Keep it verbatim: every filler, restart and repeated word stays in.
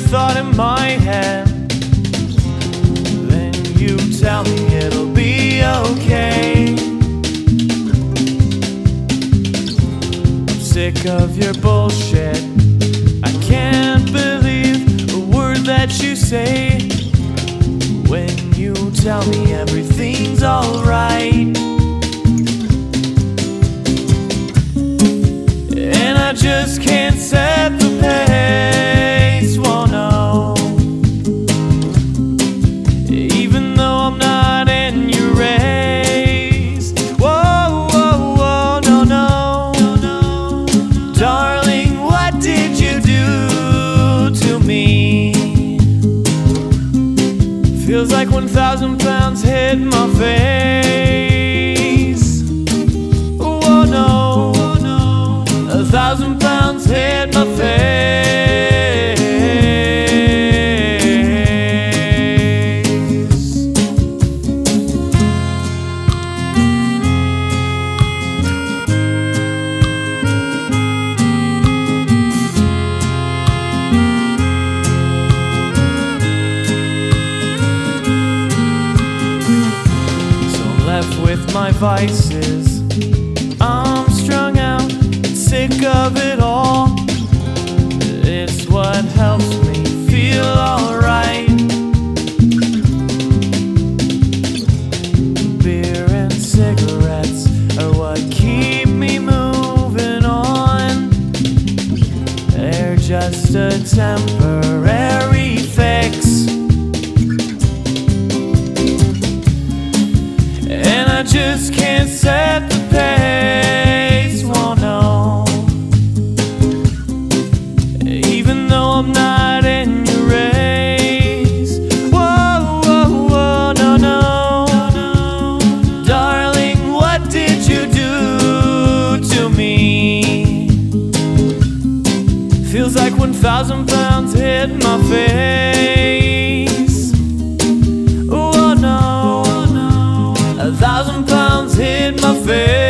thought in my head. Then you tell me it'll be okay. I'm sick of your bullshit. I can't believe a word that you say when you tell me everything's alright. And I just can't set the pace, whoa no. Even though I'm not in your race. Whoa, whoa, whoa, no, no, no, no. Darling, what did you do to me? Feels like one thousand pounds hit my face. Whoa no, a thousand pounds hit my face. So I'm left with my vices. I'm strung out, sick of it all. It's what helps me feel alright. Beer and cigarettes are what keep me moving on. They're just a temporary fix. And I just can't set the pace, whoa no. Even though I'm not in your race. Whoa, whoa, whoa, no, no, no. Darling, what did you do to me? Feels like one thousand pounds hit my face. Whoa no, a thousand pounds hit my face.